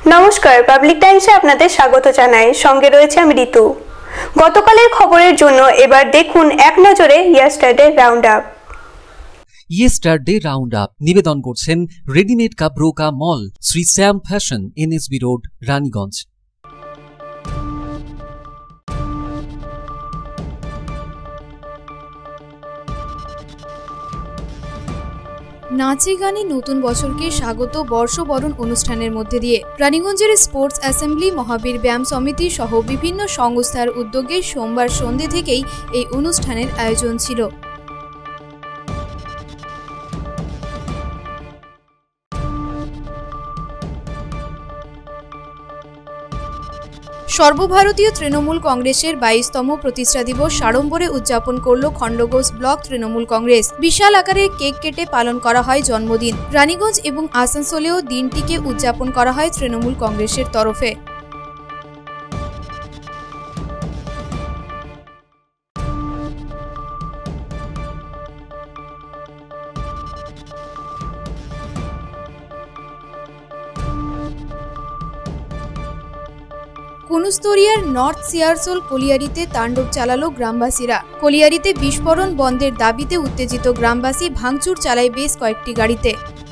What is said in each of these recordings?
नमस्कार पाब्लिक टाइम्से आपनादेर स्वागत जानाई। संगे रयेছে আমি ঋতু। গতকালের খবরের জন্য এবার দেখুন এক নজরে yesterday round up. Yesterday round up নিবেদন করছেন রেডিমেড কাব্রোকা mall, Shri Shyam fashion, NSB road, Raniganj. নাচে গানে নতুন বছরকে স্বাগত বর্ষবরণ অনুষ্ঠানের মধ্যে দিয়ে রানীগঞ্জের স্পোর্টস অ্যাসেম্বলি, মহাবীর ব্যায়াম সমিতি সহ বিভিন্ন সংস্থার উদ্যোগে সোমবার সন্ধ্যে থেকেই এই অনুষ্ঠানের আয়োজন ছিল। সর্বভারতীয় তৃণমূল কংগ্রেসের 22তম প্রতিষ্ঠা দিবস সাড়ম্বরে উদযাপন করল খণ্ডঘোষ ব্লক তৃণমূল কংগ্রেস। বিশাল আকারের কেক কেটে পালন করা হয় জন্মদিন। রানীগঞ্জ এবং আসানসোলেও দিনটিকে উদযাপন করা হয় তৃণমূল কংগ্রেসের তরফে। কুনুস্তরিয়ার নর্থ সিয়ারসোল কলিয়ারিতে তাণ্ডব চালালো গ্রামবাসীরা। কলিয়ারিতে বিস্ফোরণ বন্ধের দাবিতে উত্তেজিত গ্রামবাসী ভাঙচুর চালায় বেশ কয়েকটি গাড়িতে।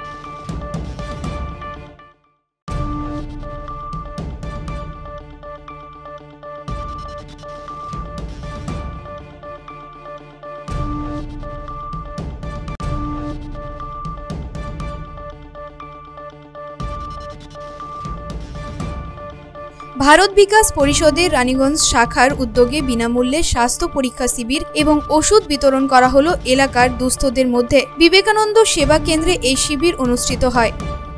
ভারত বিকাশ পরিষদের রানীগঞ্জ শাখার উদ্যোগে বিনামূল্যে স্বাস্থ্য পরীক্ষা শিবির এবং ওষুধ বিতরণ করা হলো এলাকার দুস্থদের মধ্যে। বিবেকানন্দ সেবা কেন্দ্রে এই শিবির অনুষ্ঠিত হয়।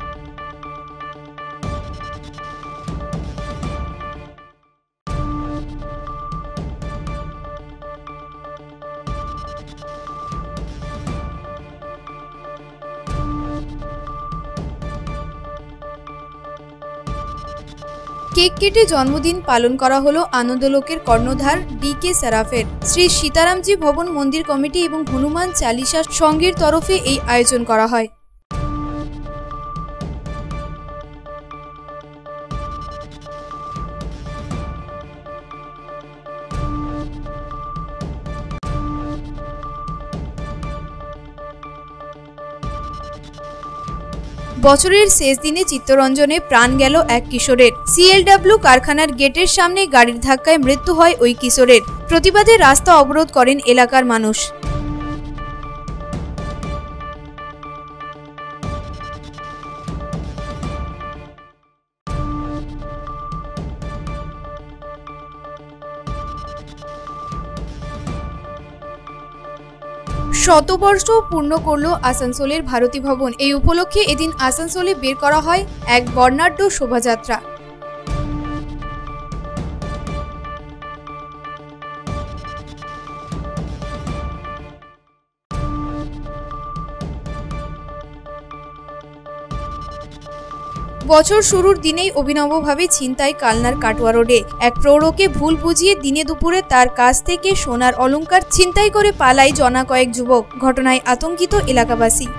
কেক কেটে জন্মদিন পালন করা হলো আনন্দলোকের কর্ণধার DK সারাফের। শ্রী সীতারামজি ভবন মন্দির কমিটি এবং হনুমান চালিসা সংঘের তরফে এই আয়োজন করা হয়। বছরের শেষ দিনে চিত্তরঞ্জনে প্রাণ গেল এক কিশোরের। CLW কারখানার গেটের সামনে গাড়ির ধাক্কায় মৃত্যু হয় ওই কিশোরের। প্রতিবাদে রাস্তা অবরোধ করেন এলাকার মানুষ। শতবর্ষ পূর্ণ করল আসানসোলের ভারতী ভবন। এই উপলক্ষে এদিন আসানসোলে বের করা হয় এক বর্ণাঢ্য শোভাযাত্রা। বছর শুরুর দিনেই অভিনবভাবে ছিনতাই কালনার কাটোয়া রোডে। এক প্রৌঢ়কে ভুল বুঝিয়ে দিনে দুপুরে তার কাছ থেকে সোনার অলংকার ছিনতাই করে পালায় জনা কয়েক যুবক। ঘটনায় আতঙ্কিত এলাকাবাসী।